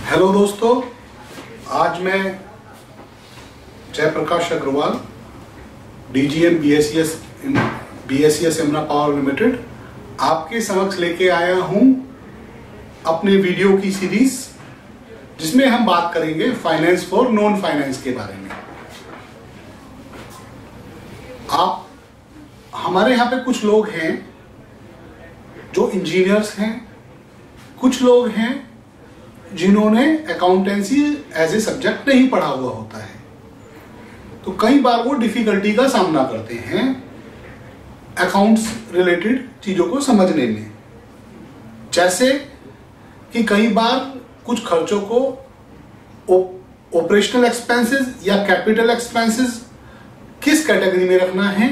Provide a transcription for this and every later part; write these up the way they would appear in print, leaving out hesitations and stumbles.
Hello दोस्तों, आज मैं जयप्रकाश अग्रवाल DGM BSES इमरा पावर लिमिटेड आपके समक्ष लेके आया हूं अपने वीडियो की सीरीज, जिसमें हम बात करेंगे फाइनेंस फॉर नॉन फाइनेंस के बारे में। आप हमारे यहाँ पे कुछ लोग हैं जो इंजीनियर्स हैं, कुछ लोग हैं जिन्होंने अकाउंटेंसी एज ए सब्जेक्ट नहीं पढ़ा हुआ होता है, तो कई बार वो डिफिकल्टी का सामना करते हैं अकाउंट्स रिलेटेड चीजों को समझने में। जैसे कि कई बार कुछ खर्चों को ऑपरेशनल एक्सपेंसेस या कैपिटल एक्सपेंसेस किस कैटेगरी में रखना है,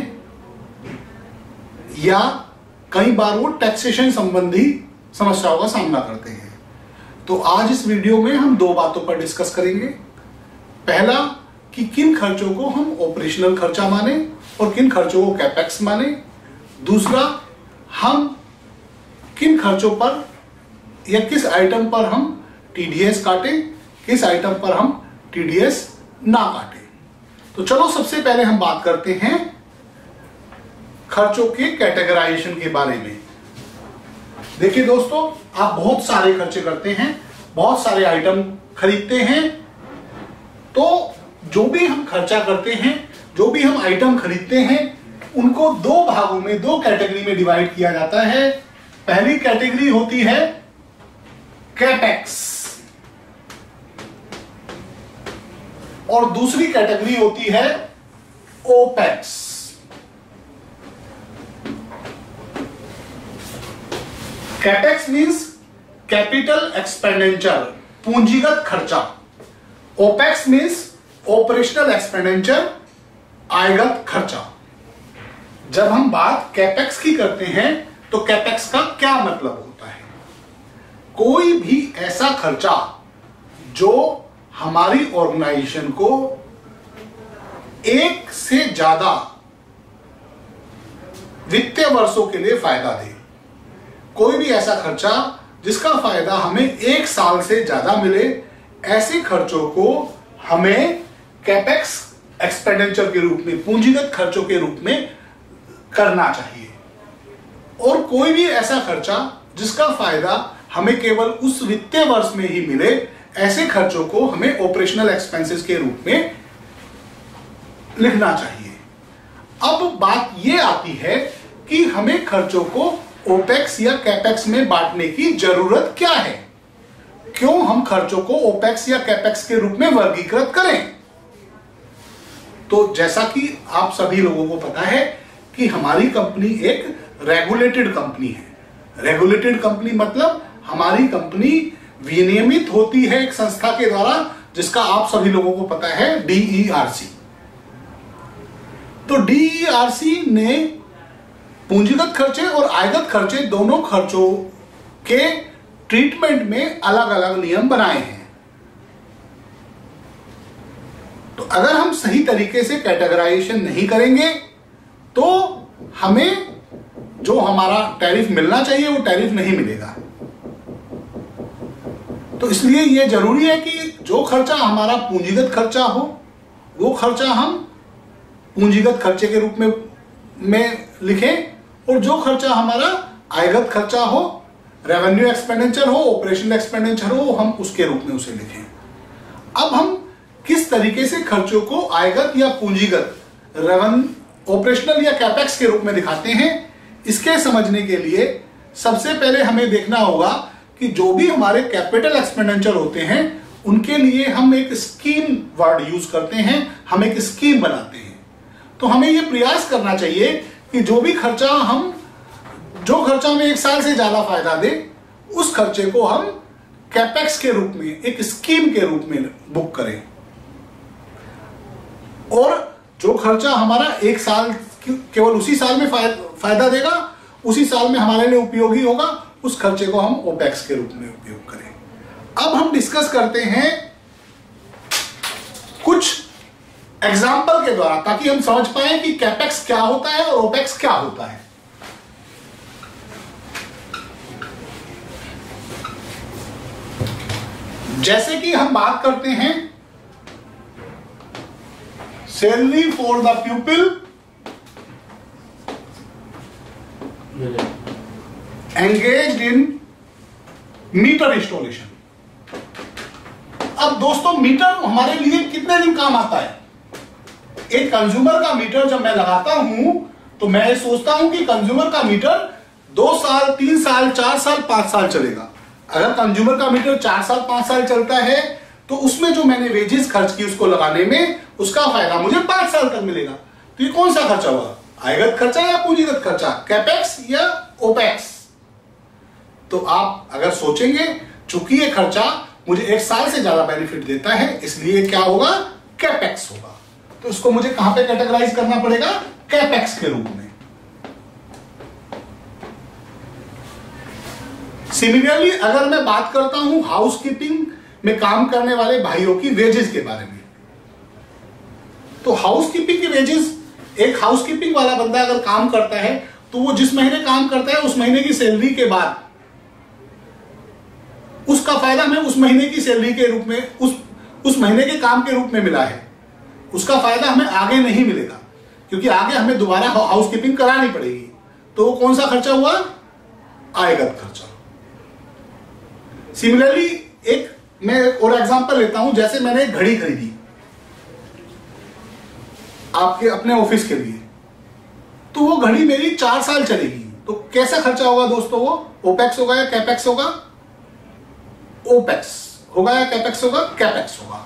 या कई बार वो टैक्सेशन संबंधी समस्याओं का सामना करते हैं। तो आज इस वीडियो में हम दो बातों पर डिस्कस करेंगे। पहला कि किन खर्चों को हम ऑपरेशनल खर्चा माने और किन खर्चों को कैपेक्स माने। दूसरा, हम किन खर्चों पर या किस आइटम पर हम TDS काटें, किस आइटम पर हम TDS ना काटें। तो चलो सबसे पहले हम बात करते हैं खर्चों के कैटेगराइजेशन के बारे में। देखिए दोस्तों, आप बहुत सारे खर्चे करते हैं, बहुत सारे आइटम खरीदते हैं, तो जो भी हम खर्चा करते हैं, जो भी हम आइटम खरीदते हैं, उनको दो भागों में, दो कैटेगरी में डिवाइड किया जाता है। पहली कैटेगरी होती है कैपेक्स और दूसरी कैटेगरी होती है opex. Capex means capital expenditure, पूंजीगत खर्चा। ओपेक्स मींस ऑपरेशनल एक्सपेंडिचर, आयगत खर्चा। जब हम बात कैपेक्स की करते हैं तो कैपेक्स का क्या मतलब होता है? कोई भी ऐसा खर्चा जो हमारी ऑर्गेनाइजेशन को एक से ज्यादा वित्तीय वर्षों के लिए फायदा दे। कोई भी ऐसा खर्चा जिसका फायदा हमें एक साल से ज्यादा मिले, ऐसे खर्चों को हमें कैपेक्स एक्सपेंडिचर के रूप में, पूंजीगत खर्चों के रूप में करना चाहिए। और कोई भी ऐसा खर्चा जिसका फायदा हमें केवल उस वित्तीय वर्ष में ही मिले, ऐसे खर्चों को हमें ऑपरेशनल एक्सपेंसेस के रूप में लिखना चाहिए। अब बात यह आती है कि हमें खर्चों को ओपेक्स या कैपेक्स में बांटने की जरूरत क्या है? क्यों हम खर्चों को ओपेक्स या कैपेक्स के रूप में वर्गीकृत करें? तो जैसा कि आप सभी लोगों को पता है कि हमारी कंपनी एक रेगुलेटेड कंपनी है। रेगुलेटेड कंपनी मतलब हमारी कंपनी विनियमित होती है एक संस्था के द्वारा, जिसका आप सभी लोगों को पता है, DERC। तो DERC ने पूंजीगत खर्चे और आयगत खर्चे, दोनों खर्चों के ट्रीटमेंट में अलग अलग नियम बनाए हैं। तो अगर हम सही तरीके से कैटेगराइजेशन नहीं करेंगे तो हमें जो हमारा टैरिफ मिलना चाहिए वो टैरिफ नहीं मिलेगा। तो इसलिए यह जरूरी है कि जो खर्चा हमारा पूंजीगत खर्चा हो, वो खर्चा हम पूंजीगत खर्चे के रूप में लिखें, और जो खर्चा हमारा आयगत खर्चा हो, रेवेन्यू एक्सपेंडिचर हो, ऑपरेशनल एक्सपेंडिचर हो, हम उसके रूप में उसे लिखें। अब हम किस तरीके से खर्चों को आयगत या पूंजीगत, ऑपरेशनल या कैपेक्स के रूप में दिखाते हैं, इसके समझने के लिए सबसे पहले हमें देखना होगा कि जो भी हमारे कैपिटल एक्सपेंडिचर होते हैं, उनके लिए हम एक स्कीम वर्ड यूज करते हैं, हम एक स्कीम बनाते हैं। तो हमें यह प्रयास करना चाहिए कि जो खर्चा हमें एक साल से ज्यादा फायदा दे, उस खर्चे को हम कैपेक्स के रूप में, एक स्कीम के रूप में बुक करें। और जो खर्चा हमारा एक साल, केवल उसी साल में फायदा देगा, उसी साल में हमारे लिए उपयोगी होगा, उस खर्चे को हम ओपेक्स के रूप में उपयोग करें। अब हम डिस्कस करते हैं कुछ एग्जाम्पल के द्वारा, ताकि हम समझ पाए कि कैपेक्स क्या होता है और ओपेक्स क्या होता है। जैसे कि हम बात करते हैं salary for the people engaged in meter installation. अब दोस्तों मीटर हमारे लिए कितने दिन काम आता है? एक कंज्यूमर का मीटर जब मैं लगाता हूं तो मैं सोचता हूं कि कंज्यूमर का मीटर 2 साल 3 साल 4 साल 5 साल चलेगा। अगर कंज्यूमर का मीटर 4 साल 5 साल चलता है तो उसमें जो मैंने वेजेस खर्च की उसको लगाने में उसका फायदा मुझे 5 साल तक मिलेगा। तो ये कौन सा खर्चा हुआ? आयगत खर्चा या पूंजीगत खर्चा? कैपेक्स या ओपेक्स? तो आप अगर सोचेंगे चूंकि ये खर्चा मुझे 1 साल से ज्यादा बेनिफिट देता है इसलिए क्या होगा? कैपेक्स होगा। तो इसको मुझे कहां पे कैटेगराइज करना पड़ेगा? कैपेक्स के रूप में। सिमिलरली अगर मैं बात करता हूं हाउसकीपिंग में काम करने वाले भाइयों की वेजेस के बारे में, तो हाउसकीपिंग की वेजेस, एक हाउसकीपिंग वाला बंदा अगर काम करता है तो वो जिस महीने काम करता है उस महीने की सैलरी के बाद उसका फायदा हमें उस महीने की सैलरी के रूप में, उस महीने के काम के रूप में मिला है। उसका फायदा हमें आगे नहीं मिलेगा क्योंकि आगे हमें दोबारा हाउसकीपिंग करानी पड़ेगी। तो वो कौन सा खर्चा हुआ? आयगत खर्चा। सिमिलरली एक मैं और एग्जांपल लेता हूं, जैसे मैंने एक घड़ी खरीदी आपके अपने ऑफिस के लिए, तो वो घड़ी मेरी 4 साल चलेगी। तो कैसा खर्चा होगा दोस्तों? वो ओपेक्स होगा या कैपेक्स होगा? ओपेक्स होगा या कैपेक्स होगा? कैपेक्स होगा।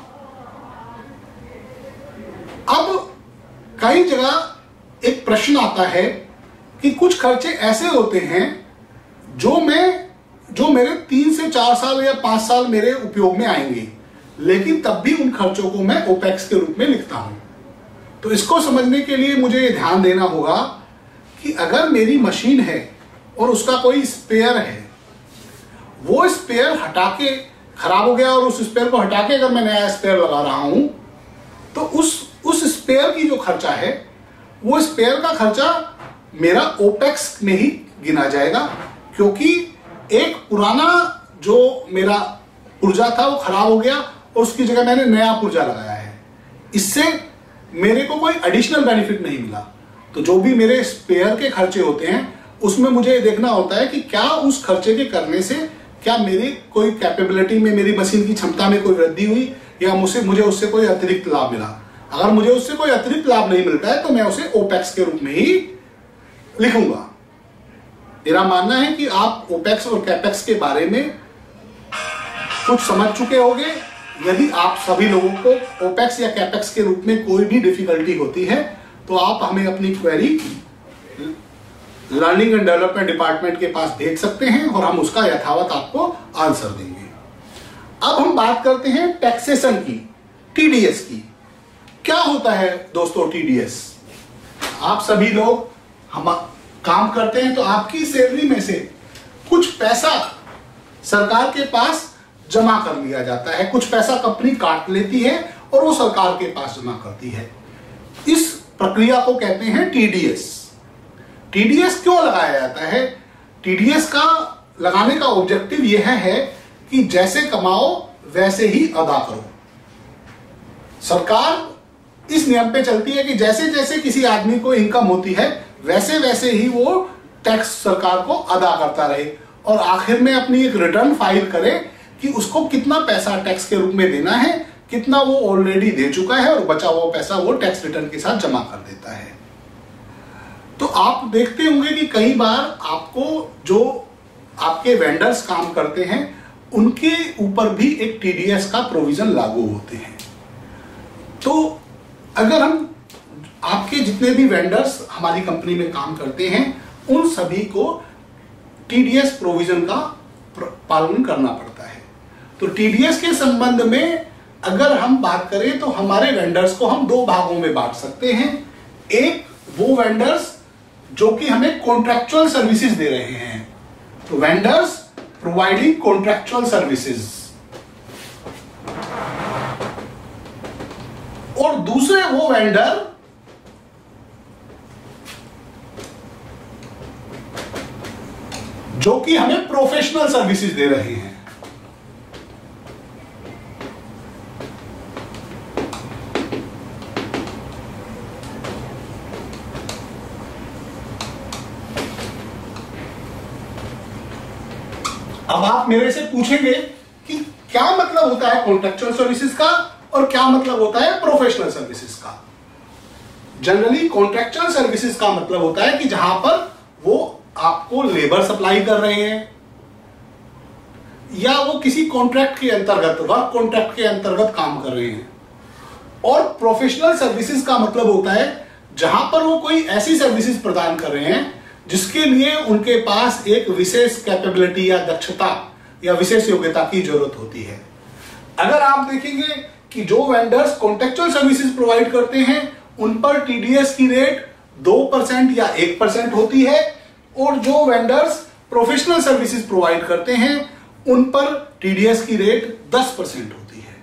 अब कई जगह एक प्रश्न आता है कि कुछ खर्चे ऐसे होते हैं जो मेरे 3 से 4 साल या 5 साल मेरे उपयोग में आएंगे, लेकिन तब भी उन खर्चों को मैं ओपेक्स के रूप में लिखता हूं। तो इसको समझने के लिए मुझे ध्यान देना होगा कि अगर मेरी मशीन है और उसका कोई स्पेयर है, वो स्पेयर हटा के खराब हो गया और उस स्पेयर को हटा के अगर मैं नया स्पेयर लगा रहा हूं तो उस स्पेयर की जो खर्चा है वो स्पेयर का खर्चा मेरा ओपेक्स में ही गिना जाएगा, क्योंकि एक पुराना जो मेरा पुर्जा था वो खराब हो गया और उसकी जगह मैंने नया पुर्जा लगाया है। इससे मेरे को कोई एडिशनल बेनिफिट नहीं मिला। तो जो भी मेरे स्पेयर के खर्चे होते हैं उसमें मुझे देखना होता है कि क्या उस खर्चे के करने से क्या मेरी कोई कैपेबिलिटी में, मेरी मशीन की क्षमता में कोई वृद्धि हुई या मुझे उससे कोई अतिरिक्त लाभ मिला। अगर मुझे उससे कोई अतिरिक्त लाभ नहीं मिलता है तो मैं उसे ओपेक्स के रूप में ही लिखूंगा। मेरा मानना है कि आप ओपेक्स और कैपेक्स के बारे में कुछ समझ चुके होंगे। यदि आप सभी लोगों को ओपेक्स या कैपेक्स के रूप में कोई भी डिफिकल्टी होती है तो आप हमें अपनी query learning and development department के पास भेज सकते हैं और हम उसका यथावत आपको आंसर देंगे। अब हम बात करते हैं टैक्सेशन की, टीडीएस की। क्या होता है दोस्तों टीडीएस? आप सभी लोग हम काम करते हैं तो आपकी सैलरी में से कुछ पैसा सरकार के पास जमा कर लिया जाता है, कुछ पैसा कंपनी काट लेती है और वो सरकार के पास जमा करती है। इस प्रक्रिया को कहते हैं टीडीएस। टीडीएस क्यों लगाया जाता है? टीडीएस का लगाने का ऑब्जेक्टिव यह है कि जैसे कमाओ वैसे ही अदा करो। सरकार इस नियम पे चलती है कि जैसे जैसे किसी आदमी को इनकम होती है वैसे वैसे ही वो टैक्स सरकार को अदा करता रहे और आखिर में अपनी एक रिटर्न फाइल करे कि उसको कितना पैसा टैक्स के रूप में देना है, कितना वो ऑलरेडी दे चुका है और बचा हुआ पैसा वो टैक्स रिटर्न के साथ जमा कर देता है। तो आप देखते होंगे कि कई बार आपको जो आपके वेंडर्स काम करते हैं उनके ऊपर भी एक टीडीएस का प्रोविजन लागू होते हैं। तो अगर हम आपके जितने भी वेंडर्स हमारी कंपनी में काम करते हैं उन सभी को टीडीएस प्रोविजन का पालन करना पड़ता है। तो टीडीएस के संबंध में अगर हम बात करें तो हमारे वेंडर्स को हम 2 भागों में बांट सकते हैं। एक वो वेंडर्स जो कि हमें कॉन्ट्रैक्चुअल सर्विसेज दे रहे हैं, तो वेंडर्स प्रोवाइडिंग कॉन्ट्रैक्चुअल सर्विसेज, और दूसरे वो वेंडर जो कि हमें प्रोफेशनल सर्विसेज दे रहे हैं। अब आप मेरे से पूछेंगे कि क्या मतलब होता है कॉन्ट्रेक्चुअल सर्विसेज का और क्या मतलब होता है प्रोफेशनल सर्विसेज का। जनरली कॉन्ट्रेक्चुअल सर्विसेज का मतलब होता है कि जहां पर वो आपको लेबर सप्लाई कर रहे हैं या वो किसी कॉन्ट्रैक्ट के अंतर्गत, वर्क कॉन्ट्रैक्ट के अंतर्गत काम कर रहे हैं। और प्रोफेशनल सर्विसेज का मतलब होता है जहां पर वो कोई ऐसी सर्विसेज प्रदान कर रहे हैं जिसके लिए उनके पास एक विशेष कैपेबिलिटी या दक्षता या विशेष योग्यता की जरूरत होती है। अगर आप देखेंगे कि जो वेंडर्स कॉन्ट्रेक्चुअल सर्विसेज प्रोवाइड करते हैं उन पर टीडीएस की रेट 2% या 1% होती है, और जो वेंडर्स प्रोफेशनल सर्विसेज प्रोवाइड करते हैं उन पर टीडीएस की रेट 10% होती है।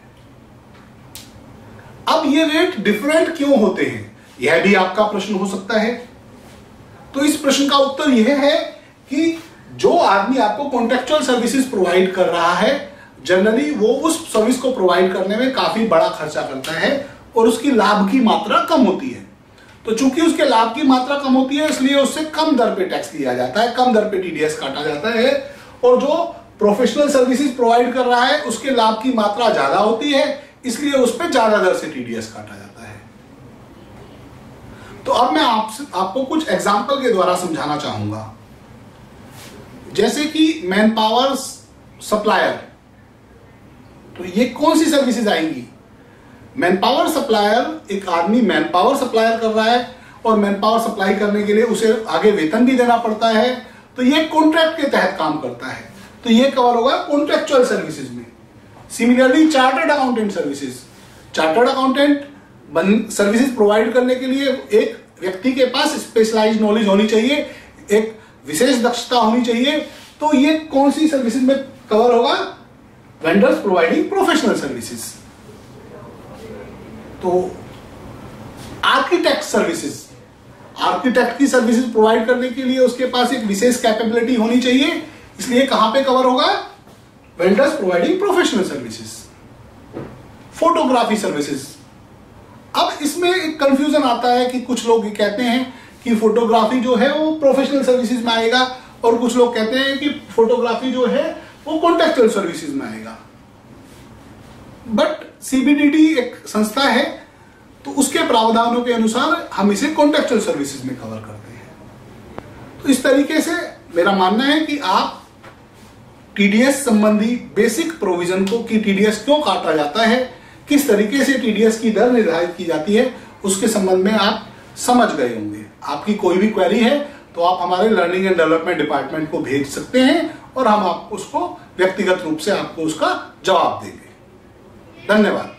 अब ये रेट डिफरेंट क्यों होते हैं, यह भी आपका प्रश्न हो सकता है। तो इस प्रश्न का उत्तर यह है कि जो आदमी आपको कॉन्ट्रेक्चुअल सर्विसेज प्रोवाइड कर रहा है जनरली वो उस सर्विस को प्रोवाइड करने में काफी बड़ा खर्चा करता है और उसकी लाभ की मात्रा कम होती है। तो चूंकि उसके लाभ की मात्रा कम होती है इसलिए उससे कम दर पे टैक्स लिया जाता है, कम दर पे टीडीएस काटा जाता है। और जो प्रोफेशनल सर्विसेज प्रोवाइड कर रहा है उसके लाभ की मात्रा ज्यादा होती है इसलिए उस पर ज्यादा दर से टीडीएस काटा जाता है। तो अब मैं आपको कुछ एग्जाम्पल के द्वारा समझाना चाहूंगा। जैसे कि मैन पावर सप्लायर, तो ये कौन सी सर्विसेज आएंगी। मैन पावर सप्लायर, एक आदमी मैन पावर सप्लायर कर रहा है और मैन पावर सप्लाई करने के लिए उसे आगे वेतन भी देना पड़ता है, तो ये कॉन्ट्रैक्ट के तहत काम करता है, तो ये कवर होगा कॉन्ट्रेक्चुअल सर्विसेज में। Similarly chartered accountant services, chartered accountant services provide करने के लिए एक व्यक्ति के पास स्पेशलाइज्ड नॉलेज होनी चाहिए, एक विशेष दक्षता होनी चाहिए, तो ये कौन सी सर्विसेज में कवर होगा, वेंडर्स प्रोवाइडिंग प्रोफेशनल सर्विसेज। तो आर्किटेक्ट सर्विसेज, आर्किटेक्ट की सर्विसेज प्रोवाइड करने के लिए उसके पास एक विशेष कैपेबिलिटी होनी चाहिए, इसलिए कहां पे कवर होगा, vendors providing professional services. Photography services, अब इसमें एक कंफ्यूजन आता है कि कुछ लोग ये कहते हैं कि फोटोग्राफी जो है वो प्रोफेशनल सर्विसेज में आएगा और कुछ लोग कहते हैं कि फोटोग्राफी जो है वो कॉन्ट्रेक्चुअल सर्विसेज में आएगा। बट सीबीडीटी एक संस्था है तो उसके प्रावधानों के अनुसार हम इसे कॉन्ट्रेक्चुअल सर्विसेज में कवर करते हैं। तो इस तरीके से मेरा मानना है कि आप टीडीएस संबंधी बेसिक प्रोविजन को कि टीडीएस क्यों काटा जाता है, किस तरीके से टीडीएस की दर निर्धारित की जाती है, उसके संबंध में आप समझ गए होंगे। आपकी कोई भी क्वेरी है तो आप हमारे लर्निंग एंड डेवलपमेंट डिपार्टमेंट को भेज सकते हैं और हम आपको उसको व्यक्तिगत रूप से आपको उसका जवाब देंगे। धन्यवाद।